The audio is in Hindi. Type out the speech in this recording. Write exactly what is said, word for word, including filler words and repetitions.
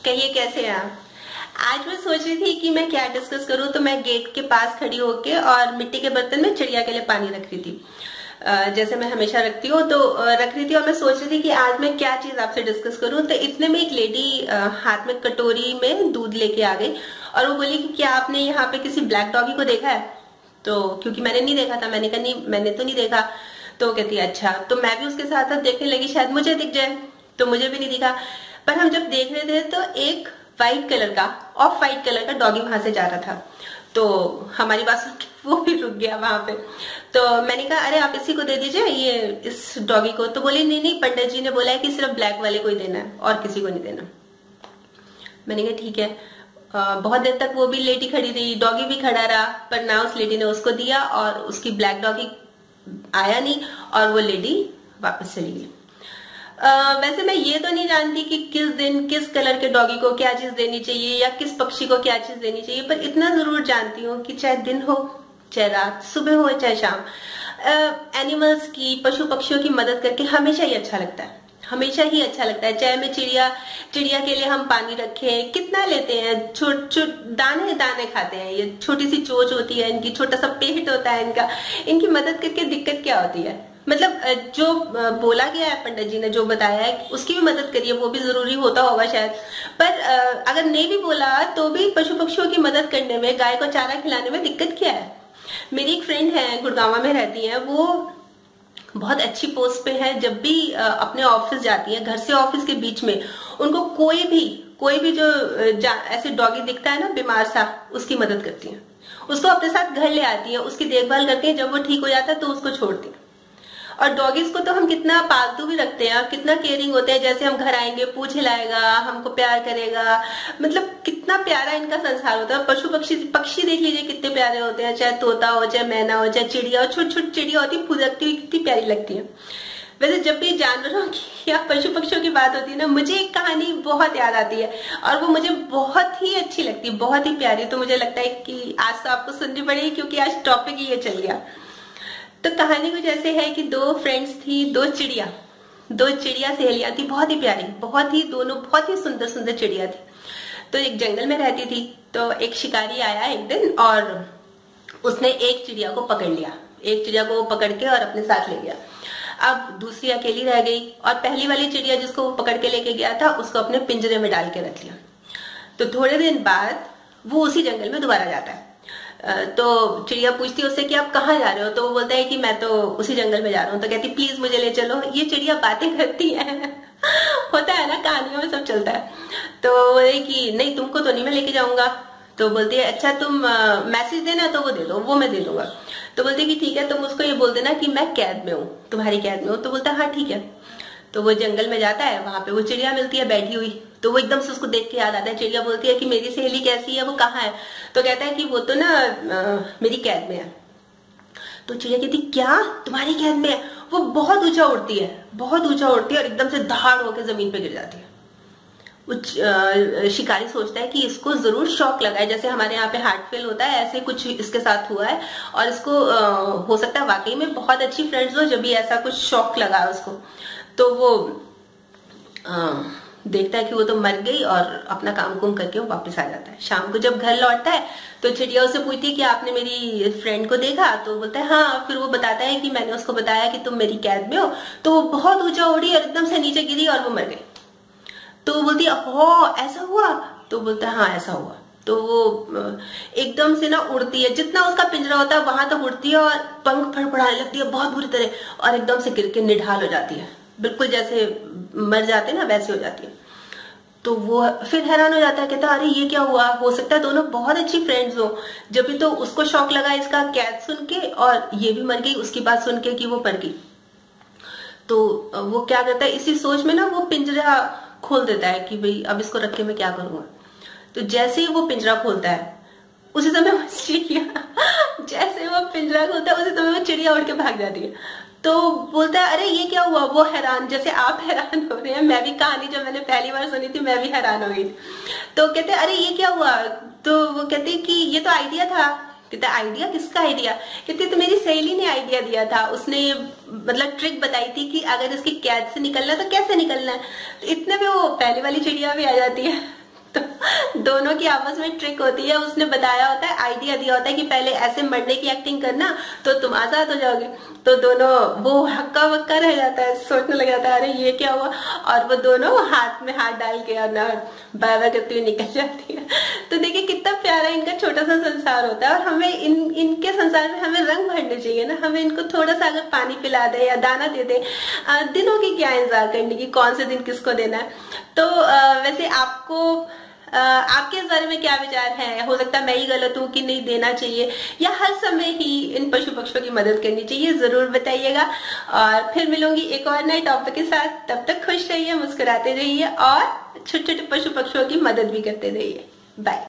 कहिए कैसे हैं आप। आज मैं सोच रही थी कि मैं क्या डिस्कस करूं, तो मैं गेट के पास खड़ी होके और मिट्टी के बर्तन में चिड़िया के लिए पानी रख रही थी, जैसे मैं हमेशा रखती हूँ। तो रख रही थी और मैं सोच रही थी कि आज मैं क्या चीज आपसे डिस्कस करूं। तो इतने में एक लेडी हाथ में कटोरी में दूध लेके आ गई और वो बोली कि क्या आपने यहाँ पे किसी ब्लैक डॉगी को देखा है। तो क्योंकि मैंने नहीं देखा था, मैंने कहा नहीं मैंने तो नहीं देखा। तो कहती है अच्छा। तो मैं भी उसके साथ साथ देखने लगी, शायद मुझे दिख जाए। तो मुझे भी नहीं दिखा, पर हम जब देख रहे थे तो एक व्हाइट कलर का ऑफ व्हाइट कलर का डॉगी वहां से जा रहा था। तो हमारी बात सुन के वो भी रुक गया वहां पे। तो मैंने कहा अरे आप इसी को दे दीजिए, ये इस डॉगी को। तो बोली नहीं नहीं, पंडित जी ने बोला है कि सिर्फ ब्लैक वाले को ही देना है और किसी को नहीं देना। मैंने कहा ठीक है। आ, बहुत देर तक वो भी लेडी खड़ी रही, डॉगी भी खड़ा रहा, पर ना उस लेडी ने उसको दिया और उसकी ब्लैक डॉगी आया नहीं और वो लेडी वापस चली गई। Uh, वैसे मैं ये तो नहीं जानती कि किस दिन किस कलर के डॉगी को क्या चीज देनी चाहिए या किस पक्षी को क्या चीज देनी चाहिए, पर इतना जरूर जानती हूँ कि चाहे दिन हो चाहे रात, सुबह हो चाहे शाम, एनिमल्स uh, की पशु पक्षियों की मदद करके हमेशा ही अच्छा लगता है, हमेशा ही अच्छा लगता है। चाहे मैं चिड़िया चिड़िया के लिए हम पानी रखें, कितना लेते हैं, छोट छोट दाने दाने खाते हैं, ये छोटी सी चोंच होती है इनकी, छोटा सा पेट होता है इनका, इनकी मदद करके दिक्कत क्या होती है। मतलब जो बोला गया है, पंडित जी ने जो बताया है उसकी भी मदद करिए, वो भी जरूरी होता होगा शायद। पर अगर नहीं भी बोला तो भी पशु पक्षियों की मदद करने में, गाय को चारा खिलाने में दिक्कत क्या है। मेरी एक फ्रेंड है, गुड़गांव में रहती है, वो बहुत अच्छी पोस्ट पे है। जब भी अपने ऑफिस जाती है, घर से ऑफिस के बीच में उनको कोई भी कोई भी जो ऐसे डॉगी दिखता है ना बीमार सा, उसकी मदद करती है, उसको अपने साथ घर ले आती है, उसकी देखभाल करती है। जब वो ठीक हो जाता है तो उसको छोड़ती है। और डॉगीज को तो हम कितना पालतू भी रखते हैं, कितना केयरिंग होते हैं। जैसे हम घर आएंगे, पूछ हिलाएगा, हमको प्यार करेगा, मतलब कितना प्यारा इनका संसार होता है। पशु पक्षी पक्षी देख लीजिए कितने प्यारे होते हैं, चाहे तोता हो, चाहे मैना हो, चाहे चिड़िया हो। छोटी छोटी चिड़िया होती है, फुदकती हुई, कितनी प्यारी लगती है। वैसे जब भी जानवरों की या पशु पक्षियों की बात होती है ना, मुझे एक कहानी बहुत याद आती है और वो मुझे बहुत ही अच्छी लगती है, बहुत ही प्यारी। तो मुझे लगता है कि आज तो आपको सुननी पड़ेगी, क्योंकि आज टॉपिक ही ये चल गया। तो कहानी कुछ ऐसे है कि दो फ्रेंड्स थी, दो चिड़िया दो चिड़िया सहेलियां थी, बहुत ही प्यारी, बहुत ही दोनों बहुत ही सुंदर सुंदर चिड़िया थी। तो एक जंगल में रहती थी। तो एक शिकारी आया एक दिन और उसने एक चिड़िया को पकड़ लिया, एक चिड़िया को पकड़ के और अपने साथ ले गया। अब दूसरी अकेली रह गई और पहली वाली चिड़िया जिसको वो पकड़ के लेके गया था, उसको अपने पिंजरे में डाल के रख लिया। तो थोड़े दिन बाद वो उसी जंगल में दोबारा जाता है। तो चिड़िया पूछती है उससे कि आप कहाँ जा रहे हो। तो वो बोलता है कि मैं तो उसी जंगल में जा रहा हूँ। तो कहती प्लीज मुझे ले चलो। ये चिड़िया बातें करती है होता है ना, कहानियों में सब चलता है। तो बोले कि नहीं तुमको तो नहीं मैं लेके जाऊंगा। तो बोलती है अच्छा तुम मैसेज देना, तो वो दे दो, वो मैं दे दूंगा। तो बोलती है कि ठीक है, तुम उसको ये बोल देना कि मैं कैद में हूँ, तुम्हारी कैद में हूँ। तो बोलता है हाँ ठीक है। तो वो जंगल में जाता है, वहां पे वो चिड़िया मिलती है बैठी हुई। तो वो एकदम से उसको देख के याद आता है। चिड़िया बोलती है कि मेरी सहेली कैसी है, वो कहाँ है। तो कहता है कि वो तो ना आ, मेरी कैद में है। तो चिड़िया कहती क्या तुम्हारी कैद में है। वो बहुत ऊंचा उड़ती है, बहुत ऊंचा उड़ती है और एकदम से धाड़ होकर जमीन पे गिर जाती है। वो शिकारी सोचता है कि इसको जरूर शॉक लगा है, जैसे हमारे यहाँ पे हार्ट फेल होता है, ऐसे कुछ इसके साथ हुआ है। और इसको आ, हो सकता है वाकई में बहुत अच्छी फ्रेंड्स हो, जब भी ऐसा कुछ शॉक लगा उसको। तो वो आ, देखता है कि वो तो मर गई और अपना काम कुम करके वो वापस आ जाता है। शाम को जब घर लौटता है तो चिड़िया उससे पूछती है कि आपने मेरी फ्रेंड को देखा। तो बोलता है हाँ। फिर वो बताता है कि मैंने उसको बताया कि तुम मेरी कैद में हो। तो वो बहुत ऊंचा उड़ी और एकदम से नीचे गिरी और वो मर गई। तो वो बोलती है हो ऐसा हुआ। तो बोलता है हाँ ऐसा हुआ। तो वो एकदम से ना उड़ती है, जितना उसका पिंजरा होता है वहां तक उड़ती है और पंख फड़फड़ाने लगती है बहुत बुरी तरह, और एकदम से गिर के निढाल हो जाती है, बिल्कुल जैसे मर जाते ना वैसे हो जाती है। तो वो फिर हैरान हो जाता है, कहता अरे ये क्या हुआ, हो सकता है दोनों बहुत अच्छी फ्रेंड्स हो। जब भी तो उसको शौक लगा इसका कैद सुन के और ये भी मर गई उसकी बात सुन के कि वो मर गई। तो वो क्या करता है, इसी सोच में ना वो पिंजरा खोल देता है कि भाई अब इसको रख के मैं क्या करूंगा। तो जैसे ही वो पिंजरा खोलता है उसी समय वो चिड़िया जैसे वो पिंजरा खोलता है उसी समय वो चिड़िया उड़ के भाग जाती है। तो बोलता है अरे ये क्या हुआ। वो हैरान, जैसे आप हैरान हो रहे हैं, मैं भी कहानी जब मैंने पहली बार सुनी थी मैं भी हैरान हो गई। तो कहते अरे ये क्या हुआ। तो वो कहते कि ये तो आइडिया था। कहते आइडिया, किसका आइडिया। कहते तो मेरी सहेली ने आइडिया दिया था, उसने मतलब ट्रिक बताई थी कि अगर इसकी कैद से निकलना है तो कैसे निकलना है। तो इतने में वो पहली वाली चिड़िया भी आ जाती है। तो दोनों की आपस में ट्रिक होती है। उसने बताया होता है, आइडिया दिया होता है कि पहले ऐसे मरने की एक्टिंग करना तो तुम आजाद हो जाओगे। तो दोनों, वो हक्का बक्का रह जाता है, सोचने लग जाता है अरे ये क्या हुआ, और वो दोनों हाथ में हाथ डाल के और ना बाय बाय करती हुई निकल जाती है। तो देखिए कितना प्यारा इनका छोटा सा संसार होता है। और हमें इन इनके संसार में हमें रंग भरने चाहिए ना। हमें इनको थोड़ा सा अगर पानी पिला दे या दाना दे दे, दिनों की क्या इंतजार करने की, कौन से दिन किसको देना है। तो वैसे आपको Uh, आपके इस बारे में क्या विचार है? हो सकता है मैं ही गलत हूँ कि नहीं देना चाहिए या हर समय ही इन पशु पक्षियों की मदद करनी चाहिए, जरूर बताइएगा। और फिर मिलूंगी एक और नए टॉपिक के साथ। तब तक खुश रहिए, मुस्कुराते रहिए और छोटे छोटे पशु पक्षियों की मदद भी करते रहिए। बाय।